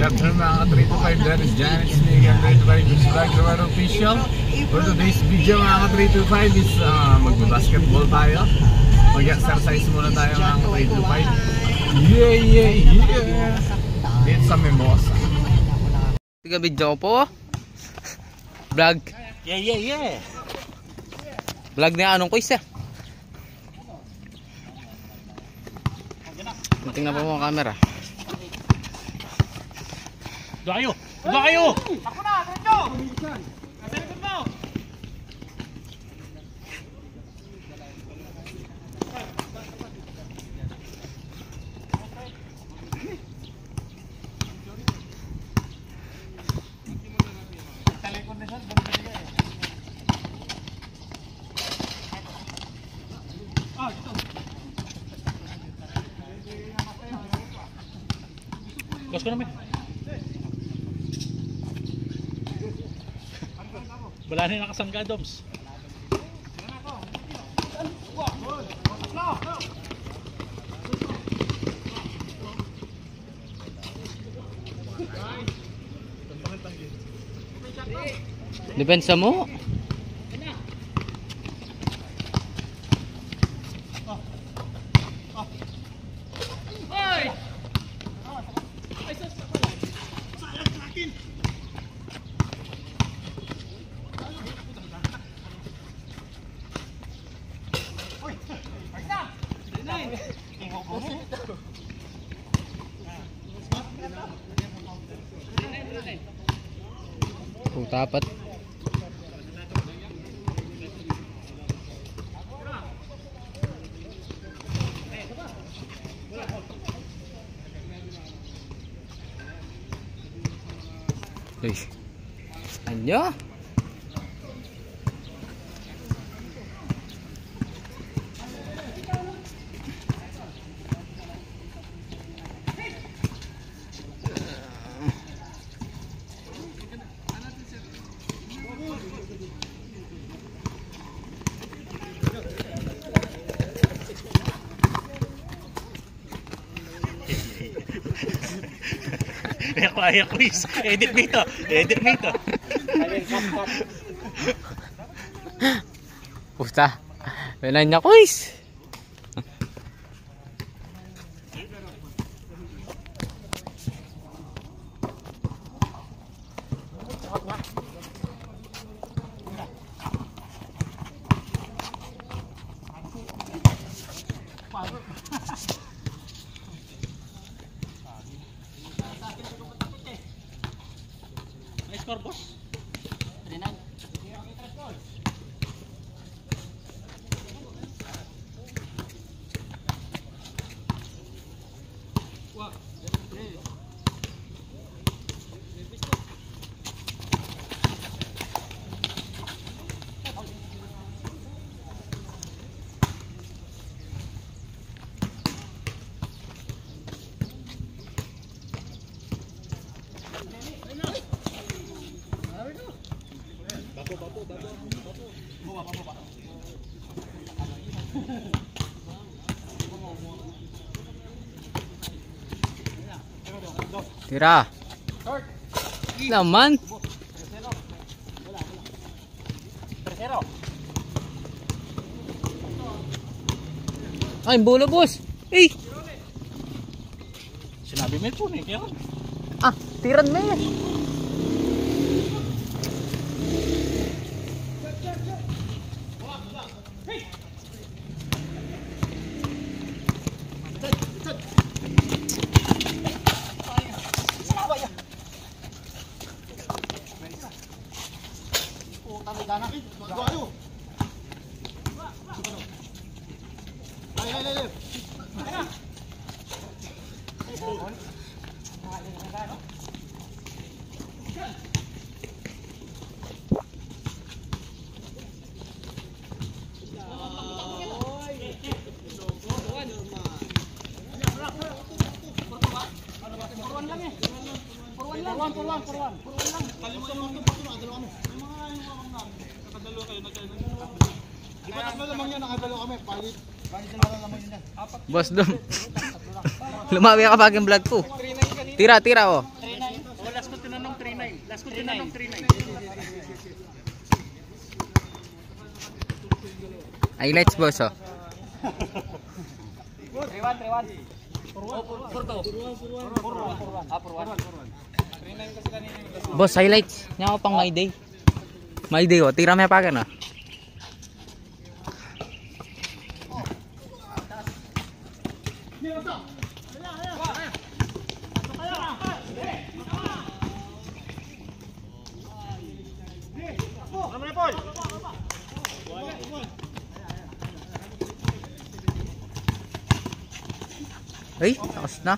afternoon mga 3 to 5, that is Janet Snake and 3 to 5 is Vlog Navarro Official. For today's video mga 3 to 5 is magbabasketball tayo. Mag-exercise muna tayo ng 3 to 5. Yeah! It's a mimosa. Tiga video ko po. Vlog. Yeah. Vlog na anong quiz eh. Tingnan po mo ang camera. Doon kayo! Ako na! Diretso! Nasa likod mo! Sa likod na sir, Gas ko namin. Wala na nakasangga, Doms. Depensa mo. Tapat. Anyo? Kaya quiz. Edit mo ito. Pusta. Wala niya quiz. Score, boss. 39. Tira. Naman. Ay, bola boss. Eh. Sinabi mo ito eh. Ah, tiran mo eh. Boss Dom. Lumawi ka pag yung vlog po. Tira, tira oh. Highlights boss oh. Boss, highlights. Nya ako pang My Day. My Day oh, tira may pagan oh. Ay, takas na.